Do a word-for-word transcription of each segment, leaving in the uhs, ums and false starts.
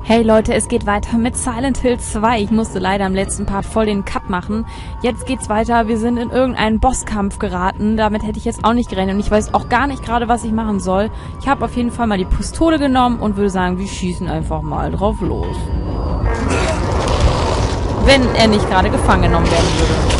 Hey Leute, es geht weiter mit Silent Hill zwei. Ich musste leider im letzten Part voll den Cut machen. Jetzt geht's weiter. Wir sind in irgendeinen Bosskampf geraten. Damit hätte ich jetzt auch nicht gerechnet. Und ich weiß auch gar nicht gerade, was ich machen soll. Ich habe auf jeden Fall mal die Pistole genommen und würde sagen, wir schießen einfach mal drauf los. Wenn er nicht gerade gefangen genommen werden würde.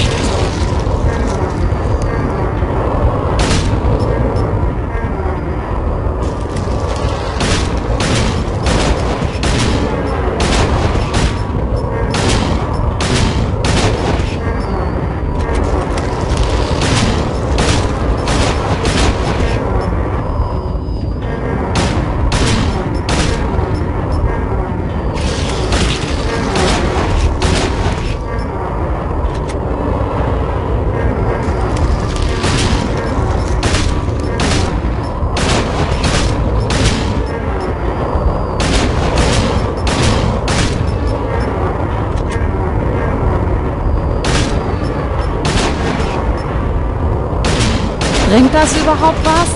Bringt das überhaupt was?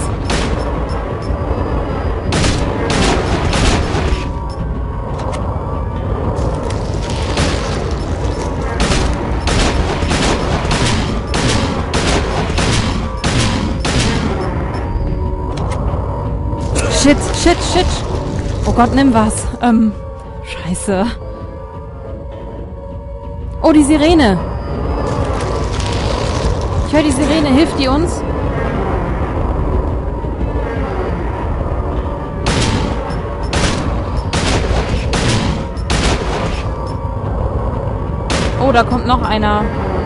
Shit, shit, shit. Oh Gott, nimm was. Ähm, scheiße. Oh, die Sirene. Ich höre die Sirene. Hilft die uns? Oh, da kommt noch einer.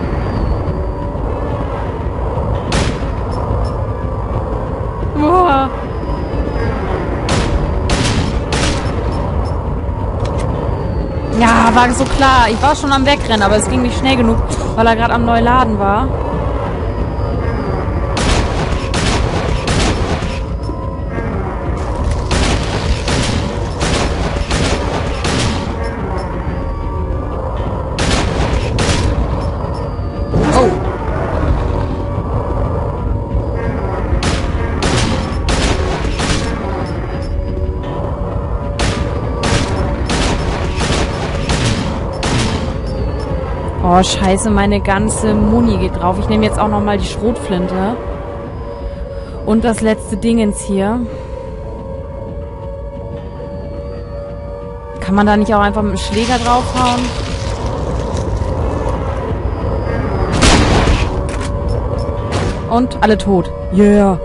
Boah. Ja, war so klar. Ich war schon am Wegrennen, aber es ging nicht schnell genug, weil er gerade am Neuladen war. Oh, scheiße, meine ganze Muni geht drauf. Ich nehme jetzt auch nochmal die Schrotflinte. Und das letzte Dingens hier. Kann man da nicht auch einfach mit dem Schläger draufhauen? Und alle tot. Yeah.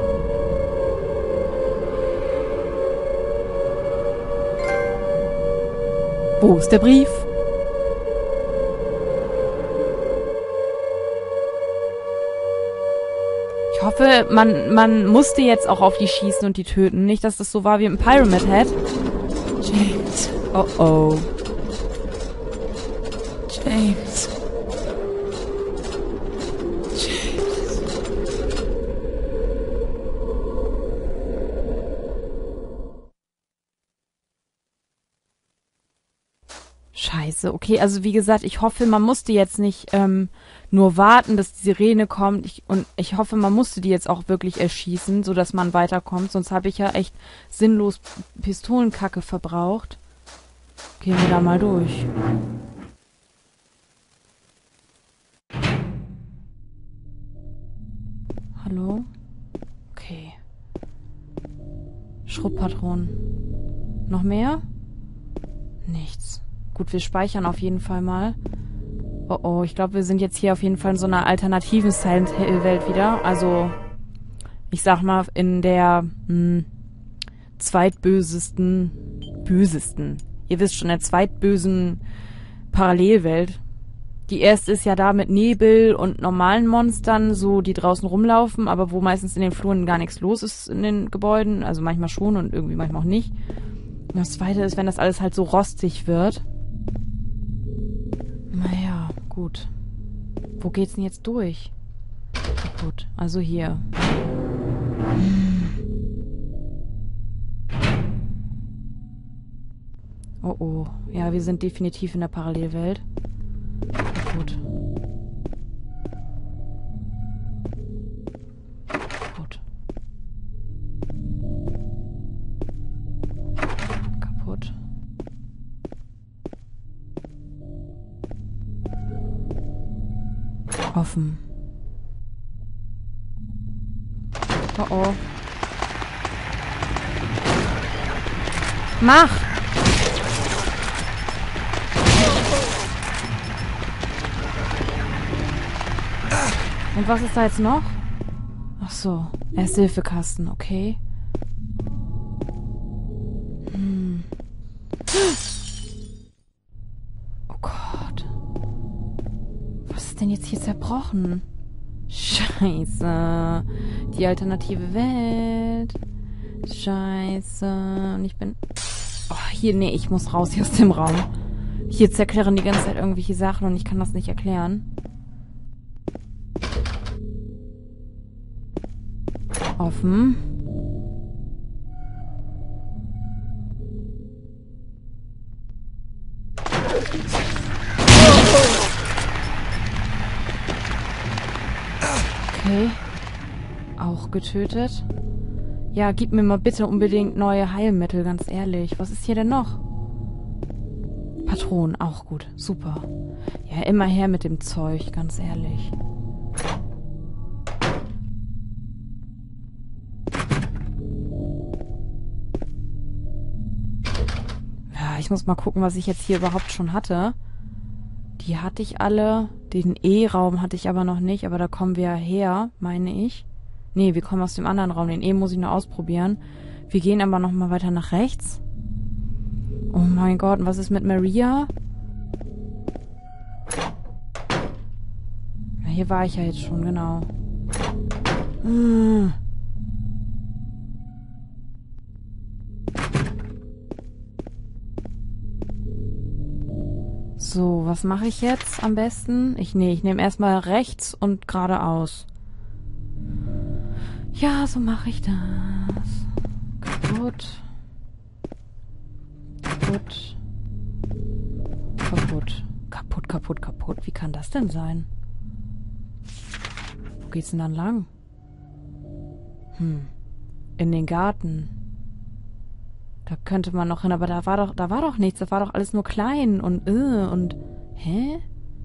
Wo ist der Brief? Ich hoffe, man, man musste jetzt auch auf die schießen und die töten. Nicht, dass das so war wie im Pyramid Head. James. Oh oh. James. James. Scheiße. Okay, also wie gesagt, ich hoffe, man musste jetzt nicht ähm, nur warten, dass die Sirene kommt. Ich, und ich hoffe, man musste die jetzt auch wirklich erschießen, sodass man weiterkommt. Sonst habe ich ja echt sinnlos Pistolenkacke verbraucht. Gehen wir da mal durch. Hallo? Okay. Schrotpatronen. Noch mehr? Nichts. Gut, wir speichern auf jeden Fall mal. Oh oh, ich glaube, wir sind jetzt hier auf jeden Fall in so einer alternativen Silent Hill-Welt wieder. Also, ich sag mal, in der mh, zweitbösesten, bösesten, ihr wisst schon, der zweitbösen Parallelwelt. Die erste ist ja da mit Nebel und normalen Monstern, so die draußen rumlaufen, aber wo meistens in den Fluren gar nichts los ist in den Gebäuden. Also manchmal schon und irgendwie manchmal auch nicht. Und das zweite ist, wenn das alles halt so rostig wird. Naja, gut. Wo geht's denn jetzt durch? Gut, also hier. Oh oh. Ja, wir sind definitiv in der Parallelwelt. Gut. Gut. Kaputt. Offen. Oh oh. Mach! Und was ist da jetzt noch? Ach so, Erste-Hilfe-Kasten, okay. Hm. Oh Gott. Was ist denn jetzt hier zerbrochen? Scheiße. Die alternative Welt. Scheiße. Und ich bin... Oh, hier, nee, ich muss raus hier aus dem Raum. Hier zerklirren die ganze Zeit irgendwelche Sachen und ich kann das nicht erklären. Offen. Okay. Auch getötet. Ja, gib mir mal bitte unbedingt neue Heilmittel, ganz ehrlich. Was ist hier denn noch? Patronen, auch gut. Super. Ja, immer her mit dem Zeug, ganz ehrlich. Ja, ich muss mal gucken, was ich jetzt hier überhaupt schon hatte. Die hatte ich alle. Den E-Raum hatte ich aber noch nicht, aber da kommen wir her, meine ich. Nee, wir kommen aus dem anderen Raum. Den E muss ich noch ausprobieren. Wir gehen aber noch mal weiter nach rechts. Oh mein Gott, und was ist mit Maria? Ja, hier war ich ja jetzt schon, genau. Hm. So, was mache ich jetzt am besten? Ich, nee, ich nehme erstmal rechts und geradeaus. Ja, so mache ich das. Kaputt. Kaputt. Kaputt. Kaputt, kaputt, kaputt. Wie kann das denn sein? Wo geht's denn dann lang? Hm. In den Garten. Da könnte man noch hin, aber da war doch, da war doch nichts. Da war doch alles nur klein und äh, und... Hä?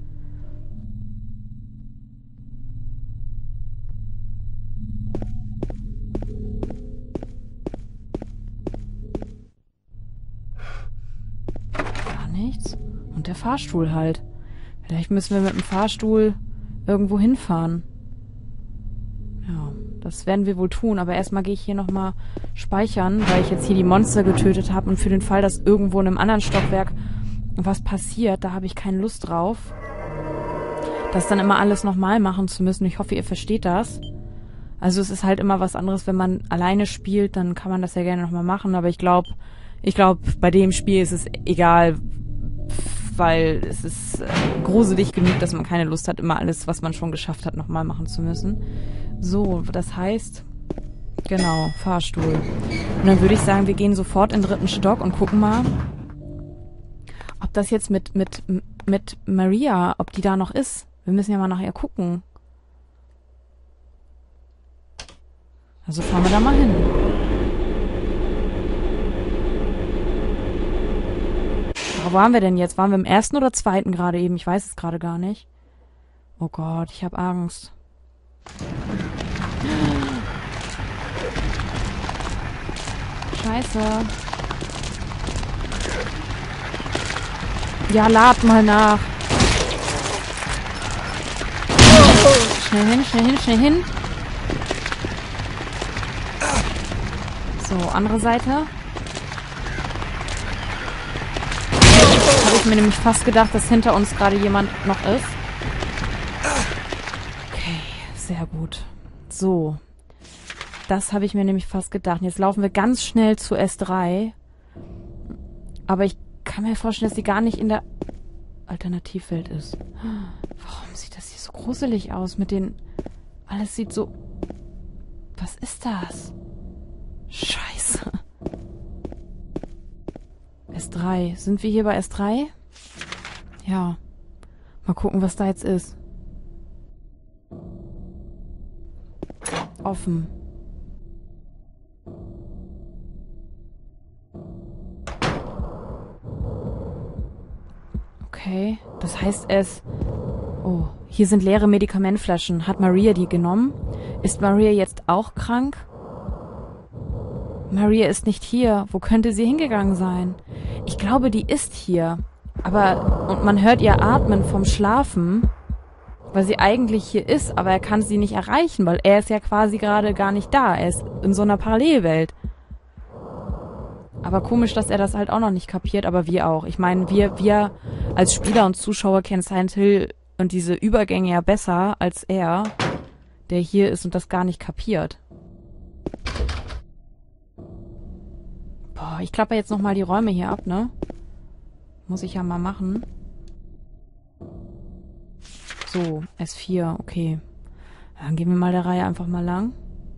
Gar nichts. Und der Fahrstuhl halt. Vielleicht müssen wir mit dem Fahrstuhl irgendwo hinfahren. Ja, das werden wir wohl tun. Aber erstmal gehe ich hier nochmal speichern, weil ich jetzt hier die Monster getötet habe. Und für den Fall, dass irgendwo in einem anderen Stockwerk was passiert, da habe ich keine Lust drauf, das dann immer alles nochmal machen zu müssen. Ich hoffe, ihr versteht das. Also es ist halt immer was anderes, wenn man alleine spielt, dann kann man das ja gerne nochmal machen. Aber ich glaube, ich glaube, bei dem Spiel ist es egal, weil es ist äh, gruselig genug, dass man keine Lust hat, immer alles, was man schon geschafft hat, nochmal machen zu müssen. So, das heißt, genau, Fahrstuhl. Und dann würde ich sagen, wir gehen sofort in den dritten Stock und gucken mal, ob das jetzt mit, mit, mit Maria, ob die da noch ist. Wir müssen ja mal nachher gucken. Also fahren wir da mal hin. Wo waren wir denn jetzt? Waren wir im ersten oder zweiten gerade eben? Ich weiß es gerade gar nicht. Oh Gott, ich habe Angst. Scheiße. Ja, lad mal nach. Schnell hin, schnell hin, schnell hin. So, andere Seite. Habe ich mir nämlich fast gedacht, dass hinter uns gerade jemand noch ist. Okay, sehr gut. So. Das habe ich mir nämlich fast gedacht. Jetzt laufen wir ganz schnell zu S drei. Aber ich kann mir vorstellen, dass sie gar nicht in der Alternativwelt ist. Warum sieht das hier so gruselig aus mit den... Alles sieht so... Was ist das? Scheiße. S drei. Sind wir hier bei S drei? Ja. Mal gucken, was da jetzt ist. Offen. Okay. Das heißt es... Oh, hier sind leere Medikamentflaschen. Hat Maria die genommen? Ist Maria jetzt auch krank? Maria ist nicht hier. Wo könnte sie hingegangen sein? Ich glaube, die ist hier. Aber, und man hört ihr atmen vom Schlafen, weil sie eigentlich hier ist, aber er kann sie nicht erreichen, weil er ist ja quasi gerade gar nicht da. Er ist in so einer Parallelwelt. Aber komisch, dass er das halt auch noch nicht kapiert, aber wir auch. Ich meine, wir, wir als Spieler und Zuschauer kennen Silent Hill und diese Übergänge ja besser als er, der hier ist und das gar nicht kapiert. Boah, ich klappe jetzt nochmal die Räume hier ab, ne? Muss ich ja mal machen. So, S vier, okay. Dann gehen wir mal der Reihe einfach mal lang.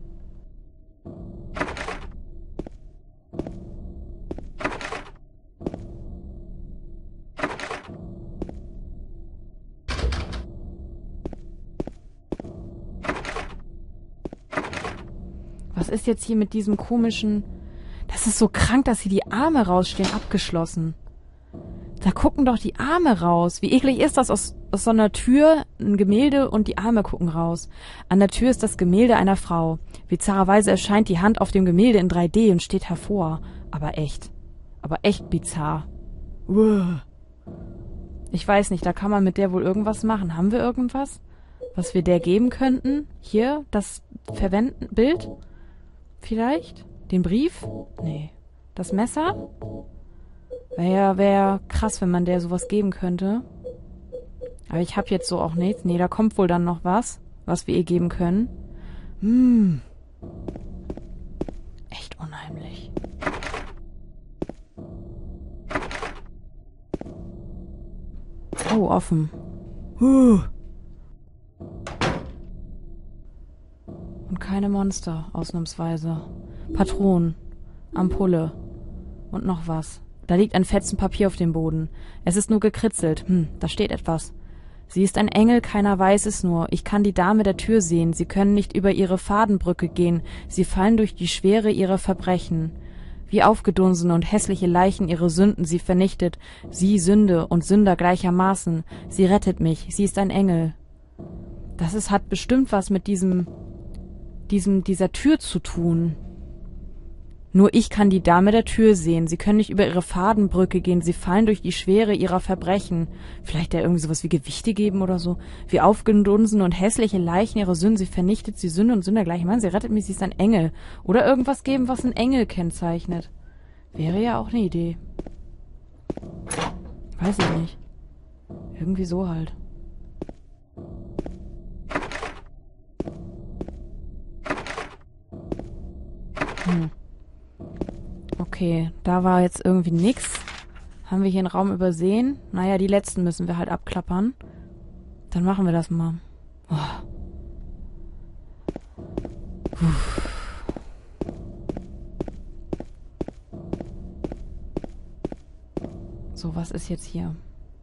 Was ist jetzt hier mit diesem komischen... Das ist so krank, dass hier die Arme rausstehen, abgeschlossen. Da gucken doch die Arme raus. Wie eklig ist das, aus, aus so einer Tür ein Gemälde und die Arme gucken raus. An der Tür ist das Gemälde einer Frau. Bizarrerweise erscheint die Hand auf dem Gemälde in drei D und steht hervor. Aber echt. Aber echt bizarr. Uah. Ich weiß nicht, da kann man mit der wohl irgendwas machen. Haben wir irgendwas, was wir der geben könnten? Hier, das verwenden Bild? Vielleicht? Den Brief? Nee. Das Messer? Wäre ja wär krass, wenn man der sowas geben könnte. Aber ich habe jetzt so auch nichts. Nee, da kommt wohl dann noch was, was wir ihr geben können. Hm. Echt unheimlich. Oh, offen. Huh. Und keine Monster, ausnahmsweise. Patronen, Ampulle und noch was. Da liegt ein Fetzen Papier auf dem Boden. Es ist nur gekritzelt. Hm, da steht etwas. Sie ist ein Engel, keiner weiß es nur. Ich kann die Dame der Tür sehen. Sie können nicht über ihre Fadenbrücke gehen. Sie fallen durch die Schwere ihrer Verbrechen. Wie aufgedunsene und hässliche Leichen ihre Sünden sie vernichtet. Sie Sünde und Sünder gleichermaßen. Sie rettet mich. Sie ist ein Engel. Das ist, hat bestimmt was mit diesem, diesem, dieser Tür zu tun. Nur ich kann die Dame der Tür sehen. Sie können nicht über ihre Fadenbrücke gehen. Sie fallen durch die Schwere ihrer Verbrechen. Vielleicht ja irgendwie sowas wie Gewichte geben oder so. Wie aufgedunsene und hässliche Leichen ihre Sünden. Sie vernichtet sie Sünde und Sünder gleichermaßen. Sie rettet mich, sie ist ein Engel. Oder irgendwas geben, was ein Engel kennzeichnet. Wäre ja auch eine Idee. Weiß ich nicht. Irgendwie so halt. Hm. Okay, da war jetzt irgendwie nix. Haben wir hier einen Raum übersehen? Naja, die letzten müssen wir halt abklappern. Dann machen wir das mal. Oh. So, was ist jetzt hier?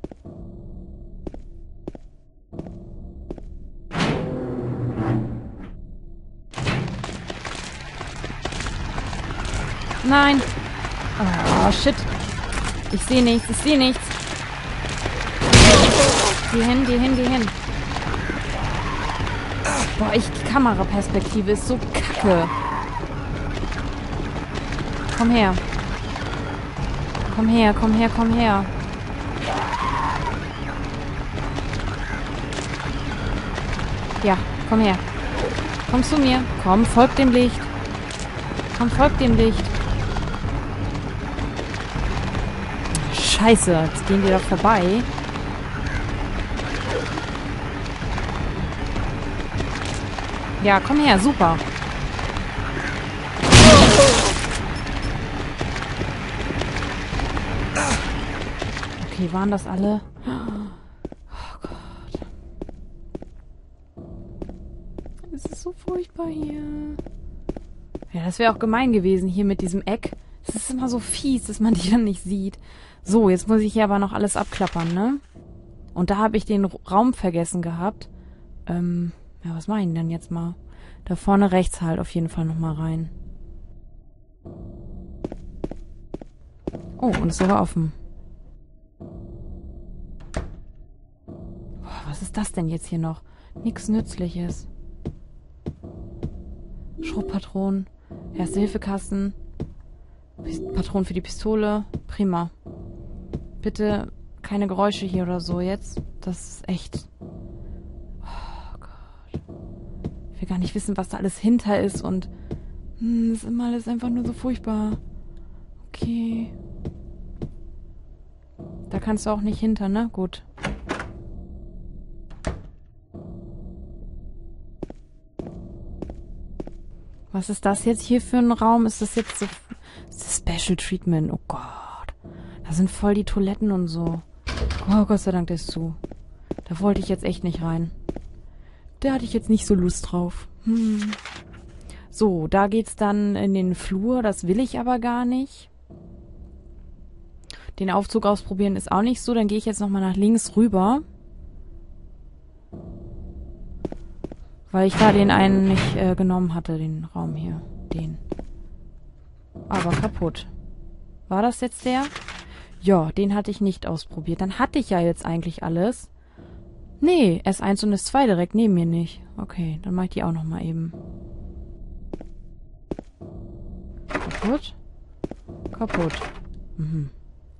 Nein. Oh, shit. Ich sehe nichts, ich sehe nichts. Geh hin, geh hin, geh hin. Boah, ich, die Kameraperspektive ist so kacke. Komm her. Komm her, komm her, komm her. Ja, komm her. Komm zu mir. Komm, folg dem Licht. Komm, folg dem Licht. Scheiße, jetzt gehen die da vorbei. Ja, komm her, super. Okay, waren das alle? Oh Gott. Es ist so furchtbar hier. Ja, das wäre auch gemein gewesen hier mit diesem Eck. Es ist immer so fies, dass man die dann nicht sieht. So, jetzt muss ich hier aber noch alles abklappern, ne? Und da habe ich den Raum vergessen gehabt. Ähm, ja, was mache ich denn jetzt mal? Da vorne rechts halt auf jeden Fall nochmal rein. Oh, und ist sogar offen. Boah, was ist ist das denn jetzt hier noch? Nix Nützliches. Schrotpatronen. Erste-Hilfe-Kasten. Patronen für die Pistole. Prima. Bitte keine Geräusche hier oder so jetzt. Das ist echt... Oh Gott. Ich will gar nicht wissen, was da alles hinter ist und... Hm, das ist immer alles einfach nur so furchtbar. Okay. Da kannst du auch nicht hinter, ne? Gut. Was ist das jetzt hier für ein Raum? Ist das jetzt so... Ist das Special Treatment? Oh Gott. Da sind voll die Toiletten und so. Oh, Gott sei Dank, der ist zu. Da wollte ich jetzt echt nicht rein. Da hatte ich jetzt nicht so Lust drauf. Hm. So, da geht's dann in den Flur. Das will ich aber gar nicht. Den Aufzug ausprobieren ist auch nicht so. Dann gehe ich jetzt nochmal nach links rüber. Weil ich da den einen nicht äh, genommen hatte, den Raum hier. Den. Aber kaputt. War das jetzt der? Ja, den hatte ich nicht ausprobiert. Dann hatte ich ja jetzt eigentlich alles. Nee, S eins und S zwei direkt neben mir nicht. Okay, dann mache ich die auch nochmal eben. Kaputt? Kaputt. Mhm.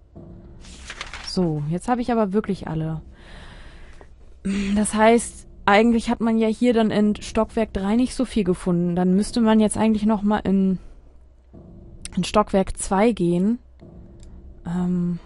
So, jetzt habe ich aber wirklich alle. Das heißt, eigentlich hat man ja hier dann in Stockwerk drei nicht so viel gefunden. Dann müsste man jetzt eigentlich nochmal in, in Stockwerk zwei gehen. Ähm.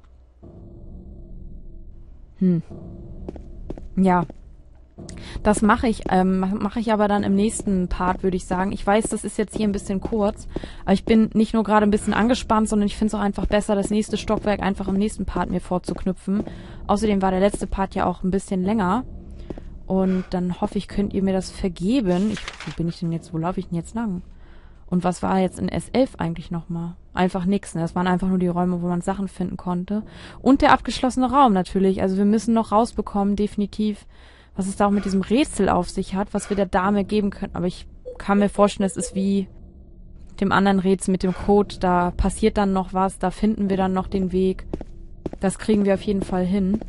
Hm. Ja. Das mache ich, ähm, mache ich aber dann im nächsten Part, würde ich sagen. Ich weiß, das ist jetzt hier ein bisschen kurz, aber ich bin nicht nur gerade ein bisschen angespannt, sondern ich finde es auch einfach besser, das nächste Stockwerk einfach im nächsten Part mir vorzuknüpfen. Außerdem war der letzte Part ja auch ein bisschen länger. Und dann hoffe ich, könnt ihr mir das vergeben. Ich, wo bin ich denn jetzt, wo laufe ich denn jetzt lang? Und was war jetzt in S elf eigentlich nochmal? Einfach nix, ne? Das waren einfach nur die Räume, wo man Sachen finden konnte. Und der abgeschlossene Raum natürlich. Also wir müssen noch rausbekommen, definitiv, was es da auch mit diesem Rätsel auf sich hat, was wir der Dame geben können. Aber ich kann mir vorstellen, es ist wie mit dem anderen Rätsel, mit dem Code. Da passiert dann noch was, da finden wir dann noch den Weg. Das kriegen wir auf jeden Fall hin.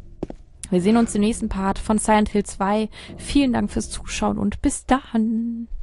Wir sehen uns im nächsten Part von Silent Hill zwei. Vielen Dank fürs Zuschauen und bis dann.